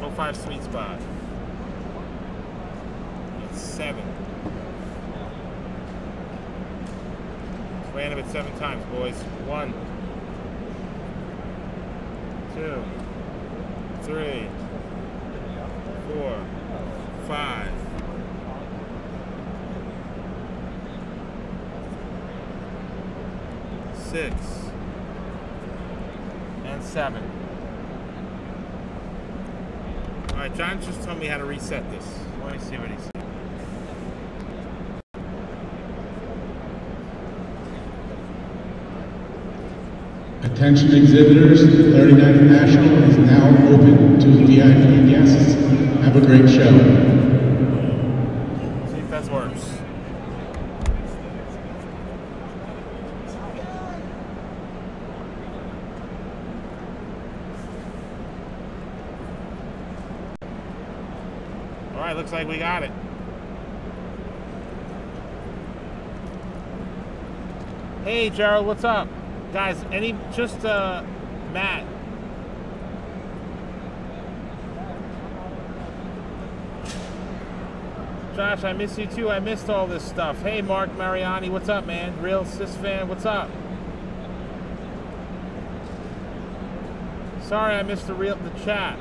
05 sweet spot. It's 7. It's random at 7 times, boys. 1, 2, 3, 4, 5. 6 and 7. Alright, John just told me how to reset this. Let me see what he said. Attention exhibitors, the 39th National is now open to VIP guests. Have a great show. See if that works. Alright, looks like we got it. Hey Gerald, what's up? Guys, Matt. Josh, I miss you too. I missed all this stuff. Hey Mark Mariani, what's up, man? Real Sis fan, what's up? Sorry I missed the chat.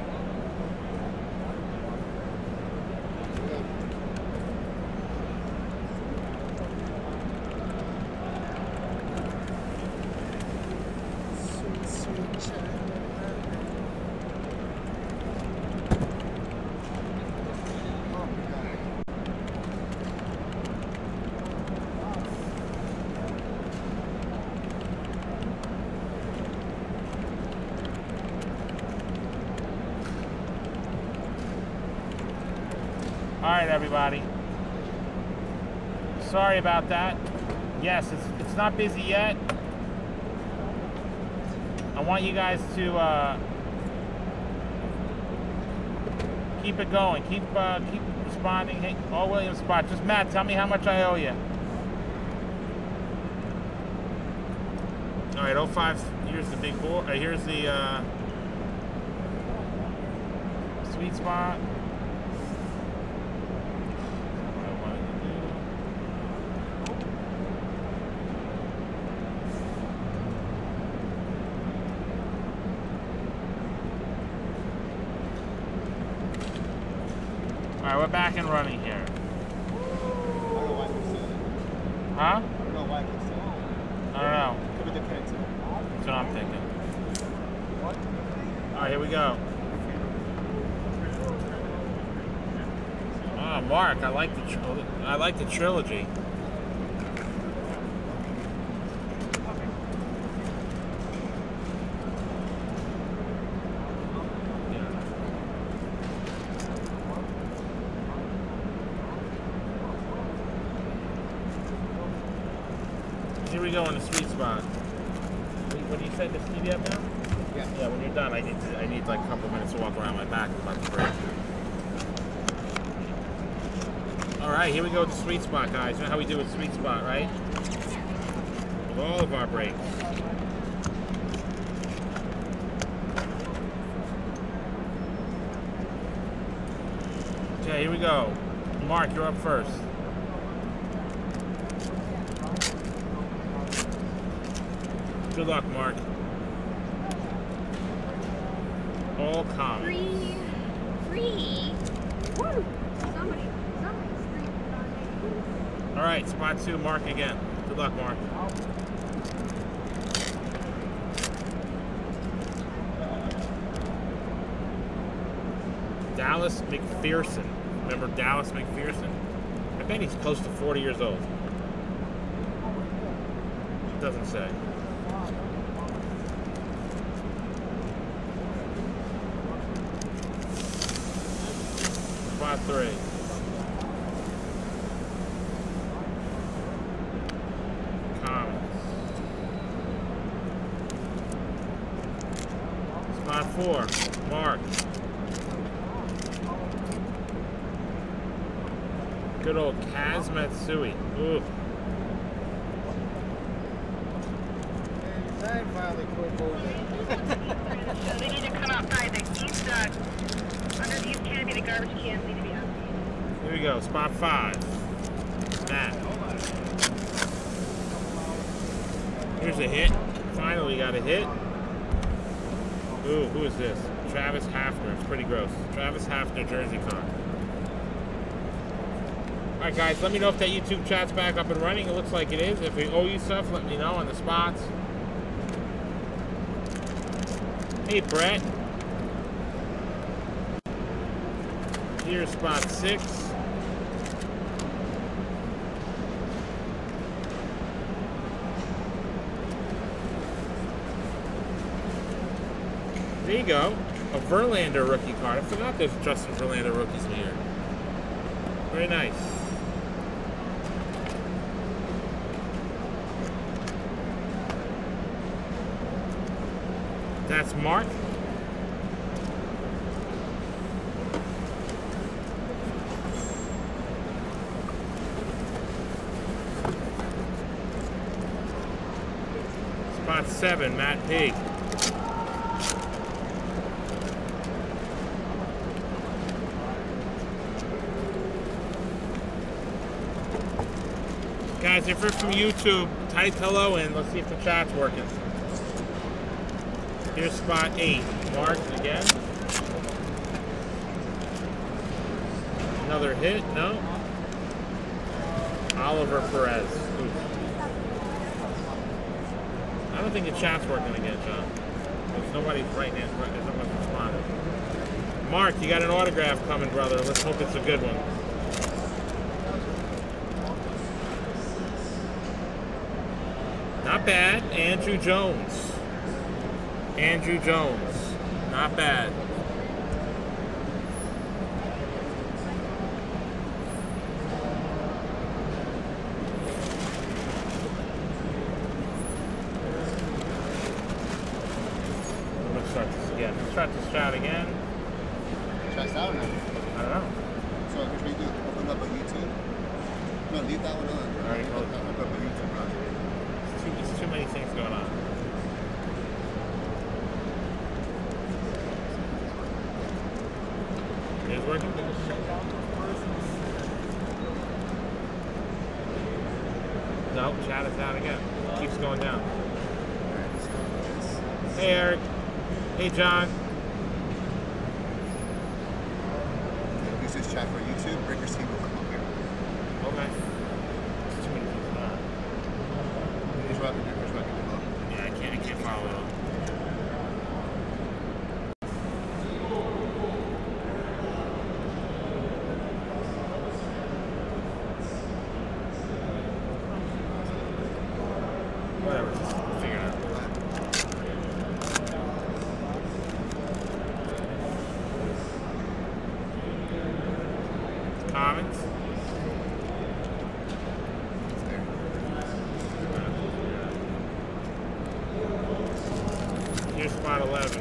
Alright, everybody. Sorry about that. Yes, it's not busy yet. I want you guys to keep it going. Keep responding. Hey, all Williams spot. Just Matt, tell me how much I owe you. Alright, 05. Here's the big board. Here's the sweet spot. Alright, we're back and running here. I don't know why it's saying. Huh? I don't know why it's saying. I don't know. Could be the connector. That's what I'm thinking. Alright, here we go. Ah, Mark, I like the trilogy. Here we go in the sweet spot. What do you say? This TV up now? Yeah. Yeah. When you're done, I need like a couple minutes to walk around my back. I'm about to break. All right, here we go with the sweet spot, guys. You know how we do with sweet spot, right? With all of our breaks. Okay, here we go. Mark, you're up first. Good luck, Mark. All comments. Free. Woo! Somebody's free. All right, spot 2, Mark again. Good luck, Mark. Dallas McPherson. Remember Dallas McPherson? I bet he's close to 40 years old. It doesn't say. Spot 3. Comments. Spot 4. Mark. Good old Kaz Matsui. Ooh. Finally quit moving. They need to come outside. They keep stuck. garbage cans need to be empty. Here we go, spot 5. Matt. Here's a hit. Finally got a hit. Ooh, who is this? Travis Hafner. It's pretty gross. Travis Hafner jersey card. Alright guys, let me know if that YouTube chat's back up and running. It looks like it is. If we owe you stuff, let me know on the spots. Hey Brett. Here's spot 6. There you go. A Verlander rookie card. I forgot there's Justin Verlander rookies in here. Very nice. That's Mark. Spot 7, Matt Pig. Guys, if you're from YouTube, type hello in. Let's see if the chat's working. Here's spot 8. Mark again. Another hit. No. Oliver Perez. Oof. I don't think the chat's working again, John. There's nobody right now. There's nobody responding. Mark, you got an autograph coming, brother. Let's hope it's a good one. Not bad. Andrew Jones. Andrew Jones. Not bad. Let's start this again. Let's start this shot again. Try this out or no? I don't know. So what should we do? Open up a YouTube? No, leave that one on. Alright, hold it. Open up a YouTube project. There's too many things going on. It is working? No, chat is out again. Keeps going down. Hey Eric. Hey John. Use this chat for YouTube. Breaker's team will come up here. Okay. There's too many things going on. Which one? Which one? Yeah, I can't follow it all. Whatever, just figure it out. Commons. Here's spot 11.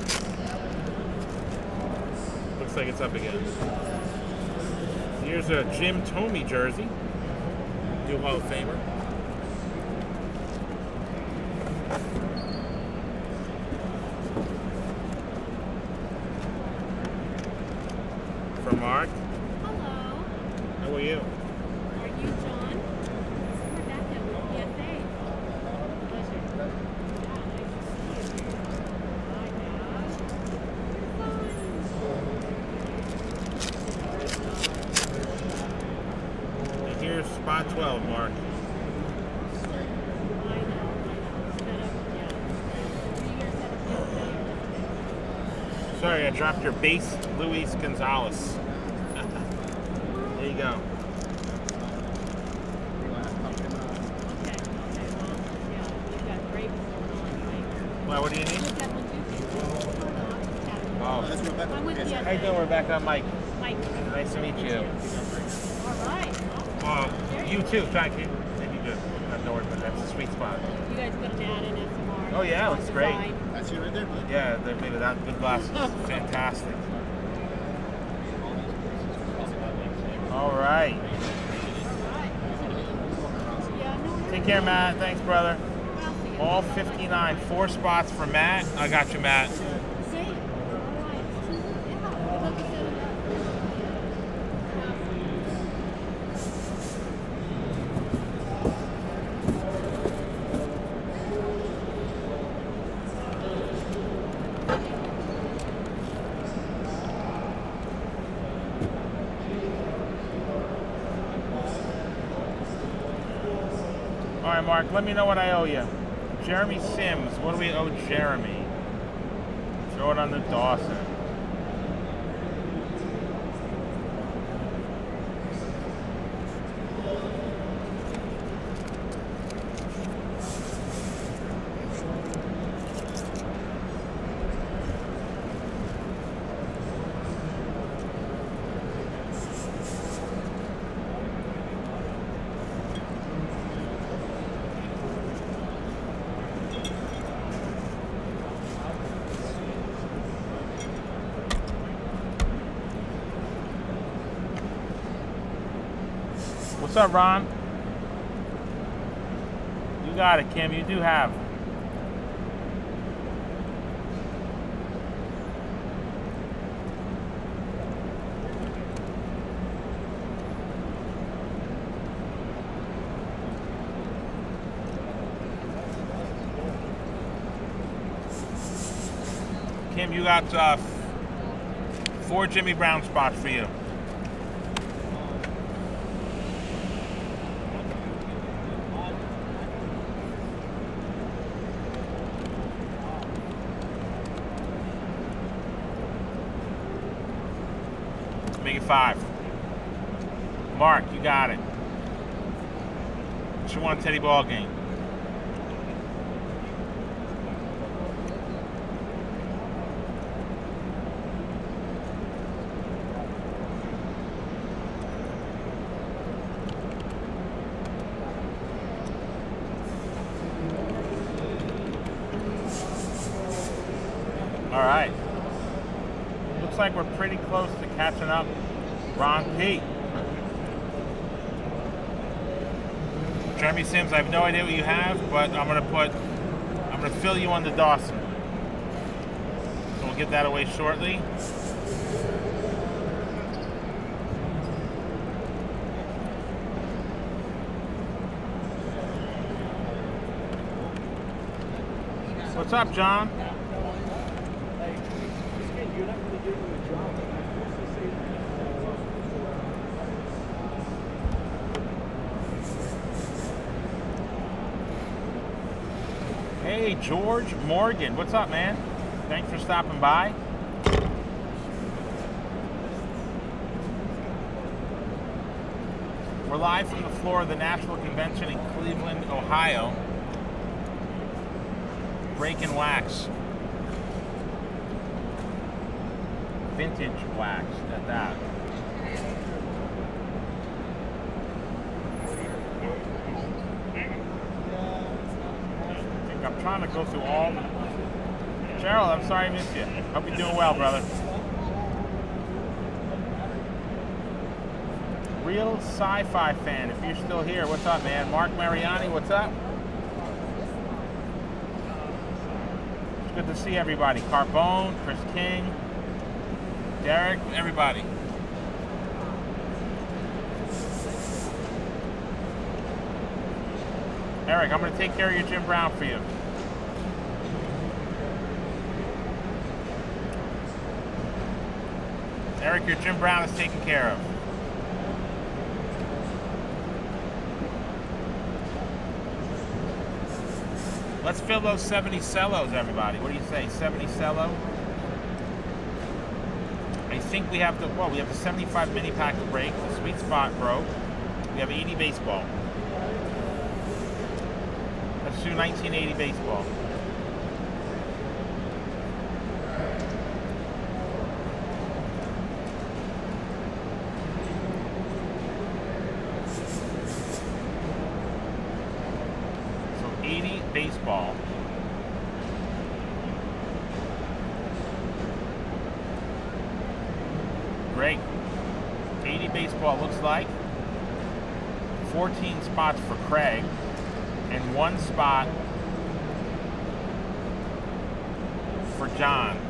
Looks like it's up again. Here's a Jim Thome jersey. New Hall of Famer. From Mark. Hello. How are you? Are you John? We're back at PFA. Pleasure. Yeah, nice to see you. Hi, Dad. And here's spot 12, Mark. Sorry, I dropped your base, Luis Gonzalez. There you go. Well, what do you need? Oh. That's Rebecca. I'm with you. How you doing, Rebecca? Mike. Mike. Nice to meet you. All right. You too. Thank you. Thank you. Good. Not North, but that's a sweet spot. You guys got an ad in SMR. Oh, yeah, looks great. That's you right there, bud. Yeah, they made it out. Good glasses. Fantastic. All right. Take care, Matt. Thanks, brother. All 59. 4 spots for Matt. I got you, Matt. right, Mark, let me know what I owe you. Jeremy Sims, what do we owe Jeremy? Throw it on the Dawson. What's up, Ron? You got it, Kim. You do have. Kim, you got 4 Jimmy Brown spots for you. Make it 5. Mark, you got it. What you want, Teddy Ball Game? All right. Looks like we're pretty close to catching up. Ron P. Jeremy Sims, I have no idea what you have, but I'm gonna fill you on the Dawson. So we'll get that away shortly. What's up, John? Hey, George Morgan. What's up, man? Thanks for stopping by. We're live from the floor of the National Convention in Cleveland, Ohio. Breaking wax. Vintage wax at that. I'm trying to go through all the... Cheryl, I'm sorry I missed you. Hope you're doing well, brother. Real sci-fi fan, if you're still here, what's up, man? Mark Mariani, what's up? It's good to see everybody. Carbone, Chris King, Derek, everybody. Eric, I'm going to take care of your Jim Brown for you. Eric, your Jim Brown is taken care of. Let's fill those 70 cellos, everybody. What do you say, 70 cello? I think we have the, well, we have the 75 mini pack to break. The sweet spot broke. We have 80 baseball. Let's do 1980 baseball. So 80 baseball. Great. 80 baseball looks like. 14 spots for Craig. And 1 spot for John.